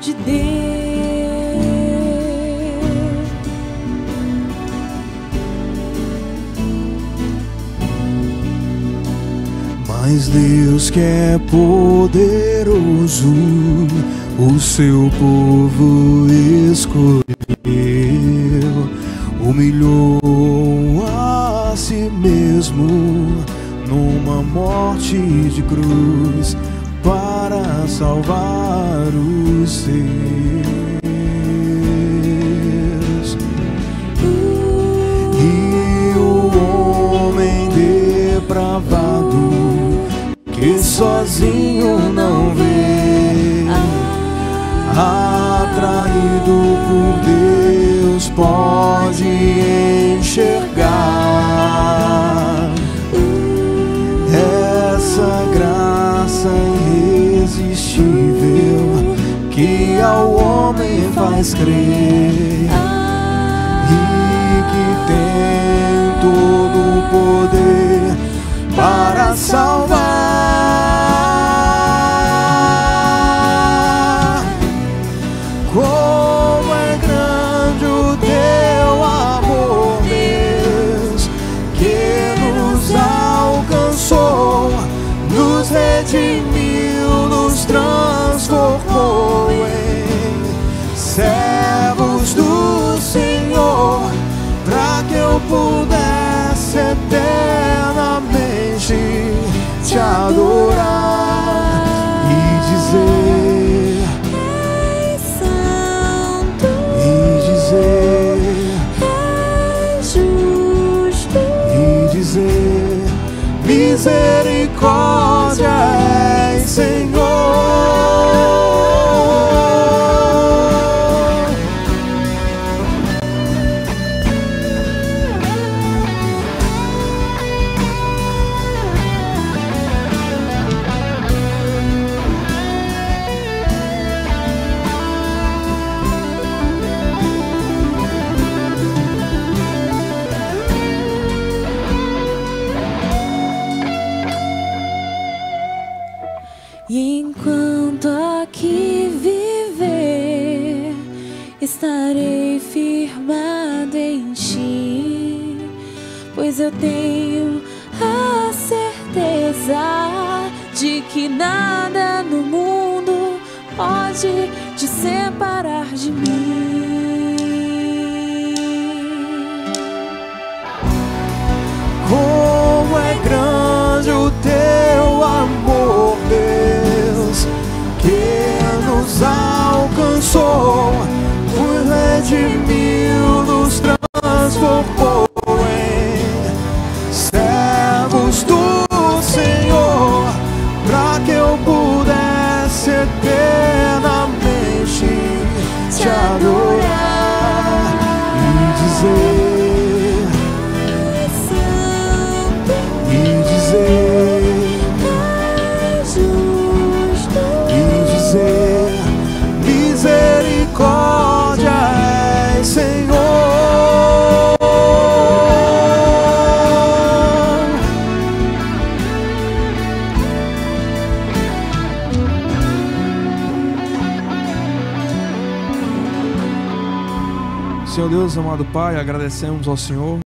de Deus. Mas Deus que é poderoso, o seu povo escolheu, humilhou a si mesmo numa morte de cruz para salvar os seus. E o homem depravado que sozinho não vê, atraído por Deus, pode enxergar essa graça irresistível que ao homem faz crer e que tem todo o poder para salvar. Como é grande o teu amor, Deus, que nos alcançou, nos redimiu, nos transformou em servos do Senhor, para que eu pudesse eternamente te adorar e dizer, És santo, e dizer, és justo, e dizer, misericórdia és, Senhor. E enquanto aqui viver, estarei firmado em ti, pois eu tenho a certeza de que nada no mundo pode te separar de mim. Como é grande o teu amor, Deus, que nos alcançou, nos redimiu, nos transformou em servos do Senhor, para que eu pudesse eternamente te adorar e dizer, e dizer, e dizer, misericórdia és, Senhor. Senhor Deus, amado Pai, agradecemos ao Senhor